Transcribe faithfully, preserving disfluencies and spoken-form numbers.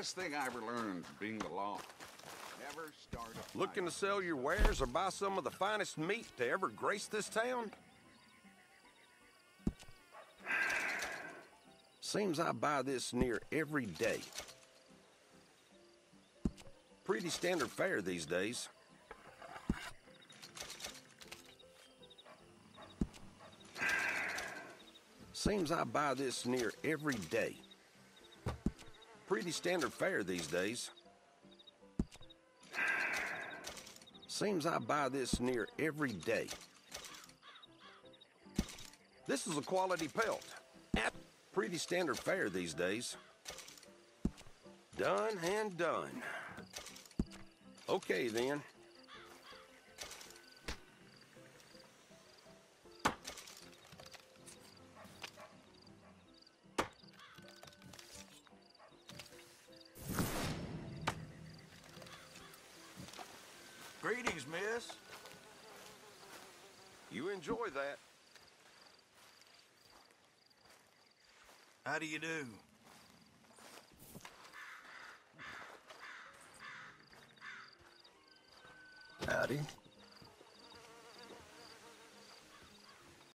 best thing I ever learned being the law. Never start a fight. Looking to sell your wares or buy some of the finest meat to ever grace this town? Seems I buy this near every day. Pretty standard fare these days. Seems I buy this near every day. Pretty standard fare these days. Seems I buy this near every day. This is a quality pelt. Pretty standard fare these days. Done and done. Okay then. Greetings, miss. You enjoy that. How do you do? Howdy.